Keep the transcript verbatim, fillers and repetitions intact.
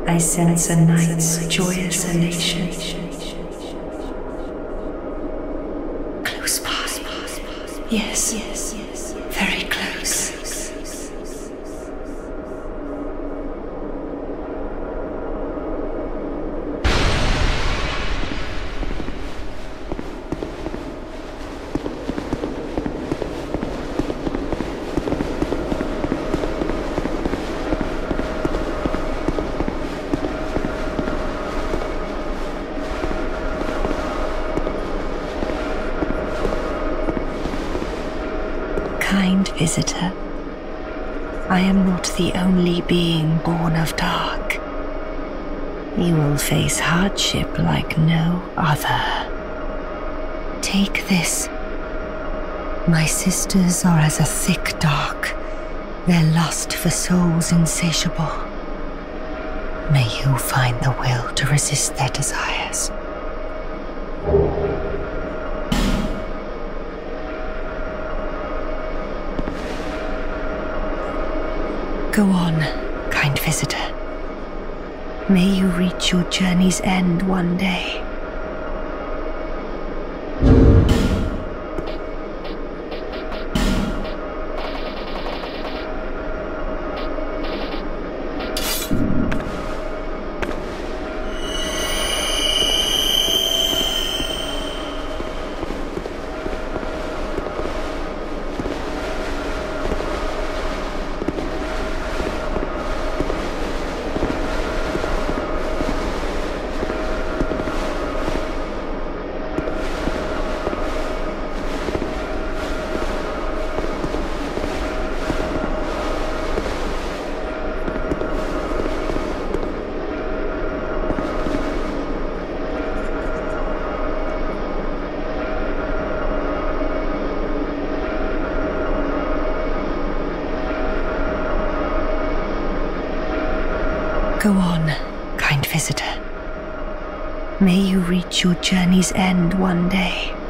I sense a night's joyous elation. Close by. Yes, yes, yes. Very close. Kind visitor, I am not the only being born of dark. You will face hardship like no other. Take this. My sisters are as a thick dark, their lust for souls insatiable. May you find the will to resist their desires. Go on, kind visitor. May you reach your journey's end one day. Go on, kind visitor. May you reach your journey's end one day.